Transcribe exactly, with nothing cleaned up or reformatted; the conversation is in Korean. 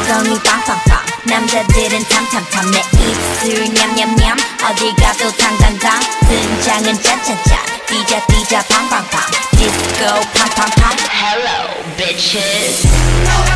엉덩이 빵빵빵 남자들은 탐탐탐 내 입술 냠냠냠 어딜 가도 당당당 등장은 짠짠짠 뛰자 뛰자 팡팡팡 디스코 팡팡팡 Hello bitches